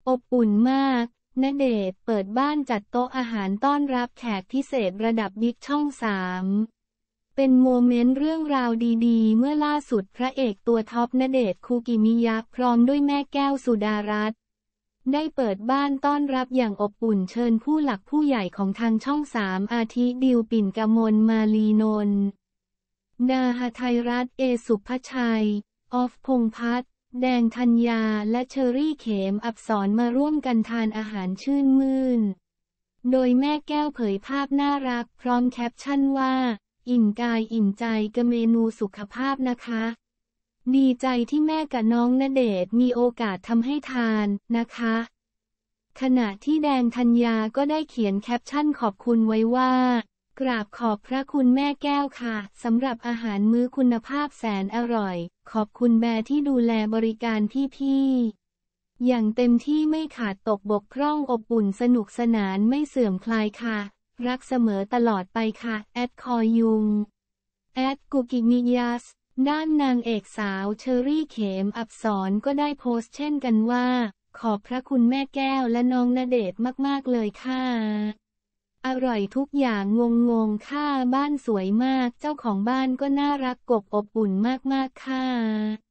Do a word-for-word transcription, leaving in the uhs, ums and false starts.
อบอุ่นมากณเดชน์เปิดบ้านจัดโต๊ะอาหารต้อนรับแขกพิเศษระดับบิ๊กช่องสามเป็นโมเมนต์เรื่องราวดีๆเมื่อล่าสุดพระเอกตัวท็อปณเดชน์คูกิมิยะพร้อมด้วยแม่แก้วสุดารัตน์ได้เปิดบ้านต้อนรับอย่างอบอุ่นเชิญผู้หลักผู้ใหญ่ของทางช่องสามอาทิดิวปิ่นกมลมาลีนนท์ดาหไทยรัฐเอสุภชัยออฟพงษ์พัฒน์แดงธัญญาและเชอรี่เขมอับสรมาร่วมกันทานอาหารชื่นมื่นโดยแม่แก้วเผยภาพน่ารักพร้อมแคปชั่นว่าอิ่มกายอิ่มใจกับเมนูสุขภาพนะคะดีใจที่แม่กับน้องณเดชน์มีโอกาสทำให้ทานนะคะขณะที่แดงธัญญาก็ได้เขียนแคปชั่นขอบคุณไว้ว่ากราบขอบพระคุณแม่แก้วค่ะสำหรับอาหารมื้อคุณภาพแสนอร่อยขอบคุณแบร์ที่ดูแลบริการพี่ๆอย่างเต็มที่ไม่ขาดตกบกพร่องอบอุ่นสนุกสนานไม่เสื่อมคลายค่ะรักเสมอตลอดไปค่ะแอดคอยุงแอดกุกิมิยัสด้านนางเอกสาวเชอรี่เขมอับสรก็ได้โพสต์เช่นกันว่าขอบพระคุณแม่แก้วและน้องณเดชน์มากๆเลยค่ะอร่อยทุกอย่างงงงงค่ะบ้านสวยมากเจ้าของบ้านก็น่ารักกบอบอุ่นมากๆค่ะ